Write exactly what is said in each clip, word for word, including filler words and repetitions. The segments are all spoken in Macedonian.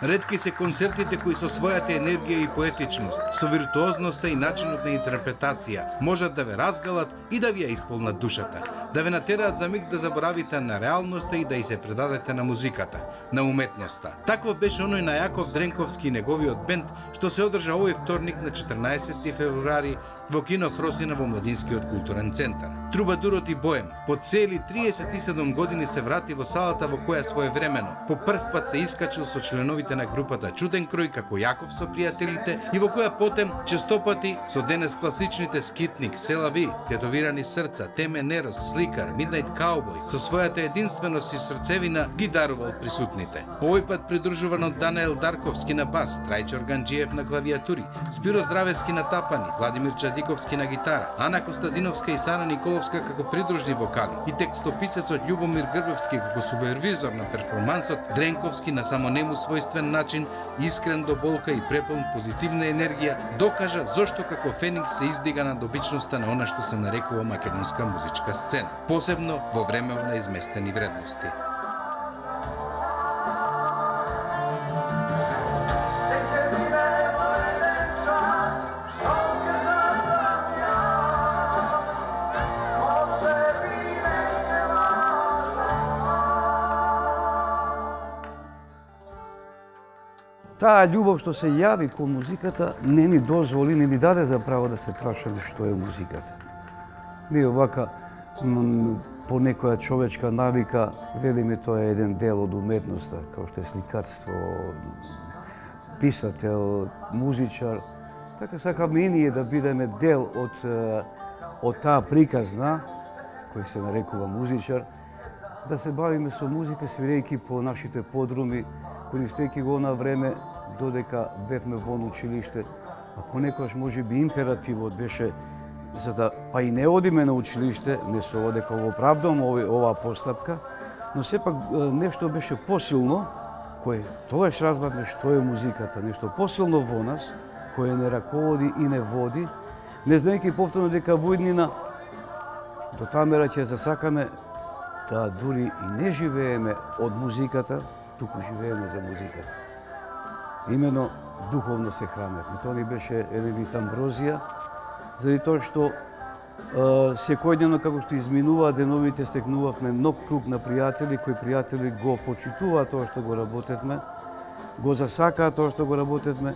Ретки се концертите кои со својата енергија и поетичност, со виртуозноста и начинот на интерпретација, можат да ве разгалат и да ви ја исполнат душата, да ве натераат за миг да заборавите на реалноста и да и се предадете на музиката, на уметноста. Таков беше оној на Јаков Дренковски и неговиот бенд, што се одржа овој вторник на четрнаесетти февруари во кино Фросина во Младинскиот културен центар. Трубадурот и Боем по цели триесет и седум години се врати во салата во која своевремено по прв пат се искачил со членовите на групата Чуден крој како Јаков со пријателите и во која потем честопати со денес класичните Скитник, Селави, Тетовирани срца, Теме Нерос, Сликар, Миднајт Каубој со својата единственост и срцевина ги дарувал присутните. Овој пат придружуван од Данаел Дарковски на бас, Трајчо Органџиев на клавиатури, Спиро Здравески на тапани, Владимир Чадиковски на гитара, Ана Костадиновска и Сана Николовска како придружни вокали и текстописецот Љубомир Грбевски како супервизор на перформансот, Дренковски на само нему својствен начин, искрен до болка и препон позитивна енергија, докажа зошто како Феникс се издига над обичноста на она што се нарекува македонска музичка сцена, посебно во време на изместени вредности. Таа љубов што се јави кон музиката не ни дозволи, не ни даде за право да се прашаме што е музиката. Ние овака по некоја човечка навика велиме тоа е еден дел од уметноста, како што е сликарство, писател, музичар. Така сакаме и ние да бидеме дел од, од таа приказна, кој се нарекува музичар, да се бавиме со музика, свирејќи по нашите подруми, користејќи го на време додека бевме во училиште, а понекогаш може би императивот беше за да па и не одиме на училиште, не со дека го оправдам оваа постапка, но сепак нешто беше посилно, кое тогаш разбавме што е музиката, нешто посилно во нас, кое не раководи и не води, не знаејќи повторно дека во иднина до тамера ќе засакаме да дури и не живееме од музиката, туку живееме за музиката. Имено духовно се храневме. Тоа ни беше еден вид амброзија, заради тоа што секојдневно како што изминуваа деновите стекнувавме нов круг на пријатели, кои пријатели го почитуваа тоа што го работевме, го засакаа тоа што го работевме.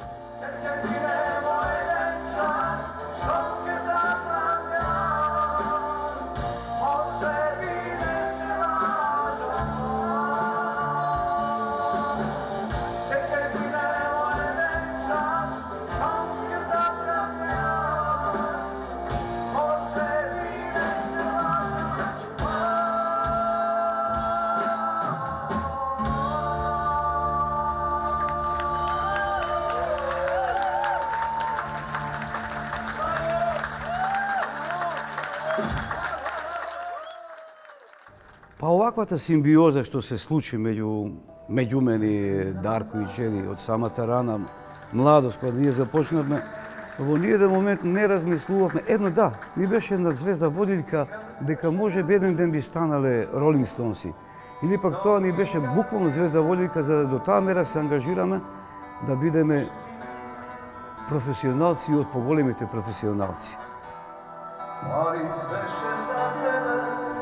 Па оваквата симбиоза што се случи меѓу меѓу мене и Дарко и Джери од самата рана младост, кога ние започнавме, во ниеден момент не размислувавме. Едно да, ни беше една звезда водилка дека може би еден ден би станале Ролинг Стоунси. Или пак тоа ни беше буквално звезда водилка за да до таа мера се ангажираме да бидеме професионалци од поголемите професионалци. Париз беше за тебе,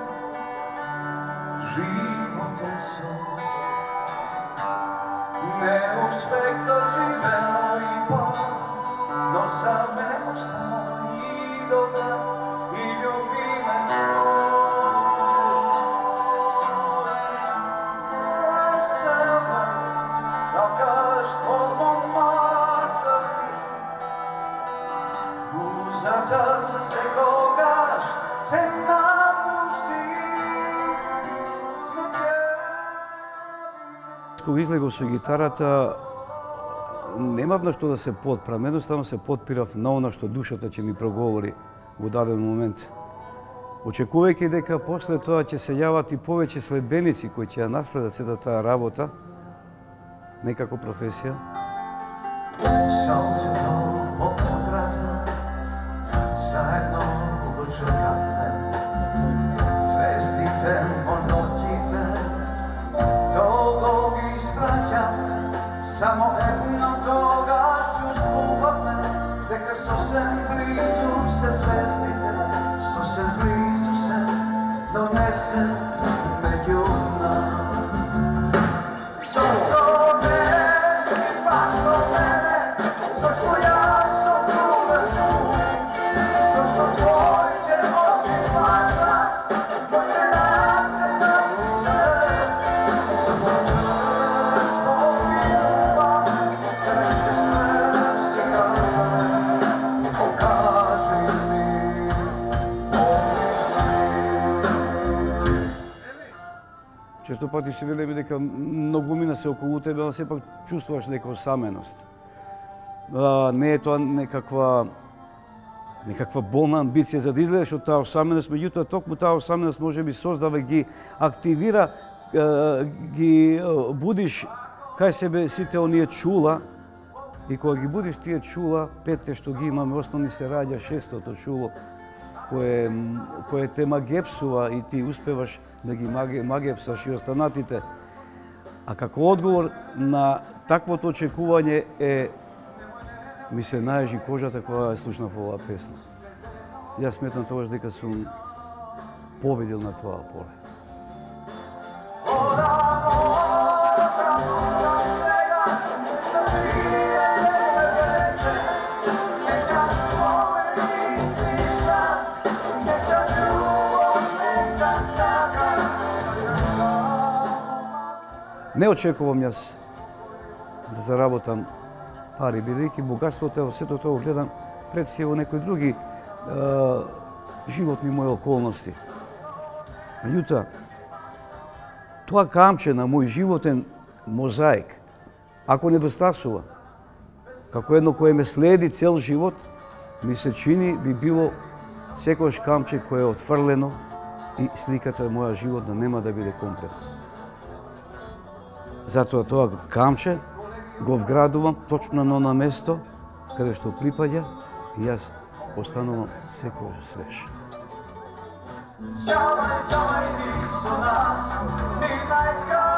животен сон. Не успех да живеа и пак, но за мене остана и добра и любимец твой. Само така што момартов ти, узата за секогаш те напушти. Кога излегов со гитарата, немав на што да се подпрам, едноставно се подпирав на она што душата ќе ми проговори во даден момент. Очекувајќи дека после тоа ќе се јават и повеќе следбеници кои ќе ја наследат сета таа работа, некако професија. Сонцето во подраза, заедно го чекавме, звездите во ноќите, долго ги испраќавме, zvezdite su se blizu se, no ne se među nama. Zašto ne si pak so mene, zašto ja so druga su, zašto tvoj će oči plaća, moj ne race nasli se, zašto ne spominjava, sreće sme si kaže, pokaži mi, opiši. Често пати се велеме дека многумина се околу тебе, но сепак чувствуваш нека осаменост. А, не е тоа некаква некаква болна амбиција за да излезеш од таа осаменост, меѓутоа токму таа осаменост може би создава, ги активира, ги будиш кај себе сите оние чула, и кога ги будиш тие чула, петте што ги имаме, основни се раѓа шестото чуло, кое, кое те магепсува и ти успеваш да ги магепсаш и останатите. А како одговор на таквото очекување е, ми се најежи кожата кога ја слушнав оваа песна. Јас сметам тогаш дека сум победил на тоа поле. Не очекувам јас да заработам пари, бидејќи богатството е во сето тоа гледам пред се во некои други е, животни мои околности. Меѓутоа, тоа камче на мој животен мозаик, ако недостасува, како едно кое ме следи цел живот, ми се чини би било секојаш камче кое е отфрлено и сликата моја живот да нема да биде комплетна. Затоа тоа камче го вградувам точно на оно место каде што припаѓа и јас останувам секој свеж. Завај, завај ти со нас, midnight car.